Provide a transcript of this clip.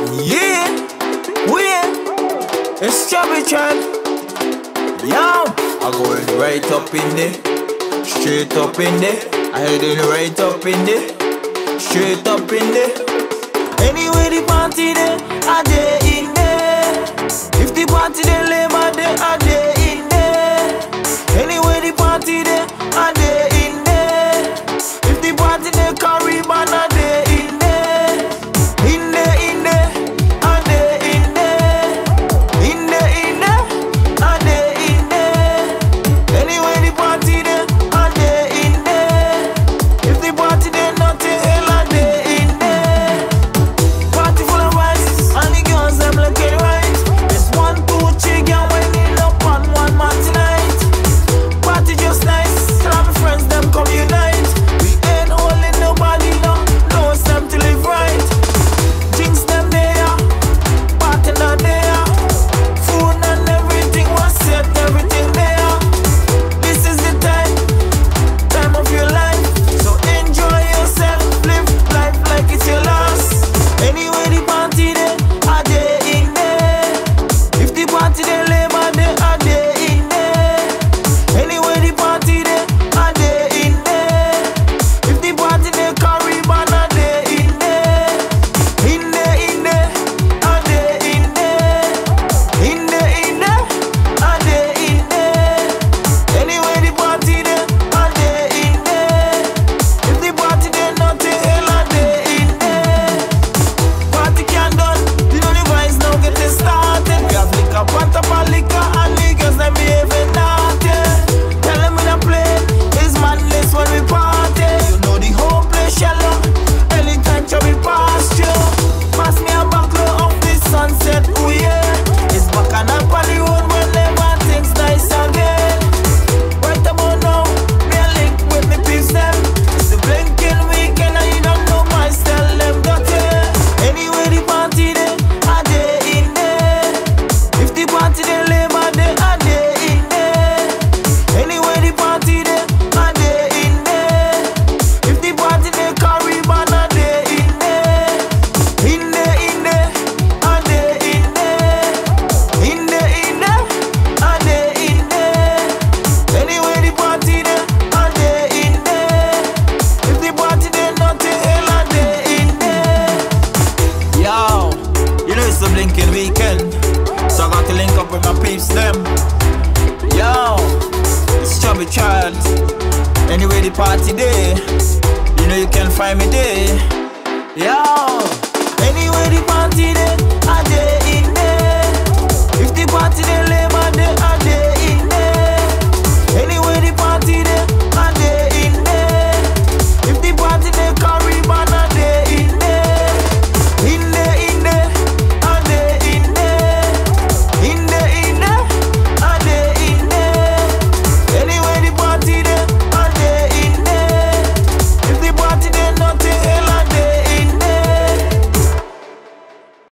Yeah, it's Chubby Chan. Yo, I going right up in there, straight up in there. I heading right up in there, straight up in there. Anyway the party there, I day in there. If the party there labor there, I day in there. Anyway the party there, I day in there. If the party there Caribbean, I day in there. In there, in there, I day in there. In there, in there, I day in there. Anyway the party there, I day in there. If the party there nothing, hell I day in there. Party full of vibes, and the girls them looking right. It's 1, 2, 3, girl winding up on one man tonight. Party just nice, tell my friends them come unite. We ain't holding nobody no, no it's time to live right. Drinks them there, party not there. Food and everything was set, everything there. This is the time of your life. So enjoy yourself, live life like it's your last. Anyway the party there, I day in there. If the party there labor there, I day in there. Anyway the party there, I day in there. If the party there Caribbean, I day in there. In there, in there, I day in there. In there, in there, I day in there. Anyway the party there, I day in there. If the party there nothing, hell I day in there. Party can't done, you know the vibes now getting started. We have liquor, pot up and liquor, and niggas them behaving naughty. Tell them in a play, it's madness when we party. You know the whole place shallow, anytime Chubby pass you. Pass me a buckle of this sunset, ooh yeah. It's back and up on the road whenever things nice again. Right about now, me a link with me peeps them. It's the blinking weekend and you don't know my style, them dirty. Anyway the party there, I day in there. If the party there labor there, I day in there. Anyway the party there, I day in there. If the party there Caribbean, I day in there. In there, in there, I day in there. In there, in there, I day in there. Anyway the party there, I day in there. If the party there nothing, hell I day in there. Yo, you know it's a blinking weekend, so I got to link up with my peeps them. Yo, it's Chubby Child. Anyway the party day, you know you can find me there. Yo.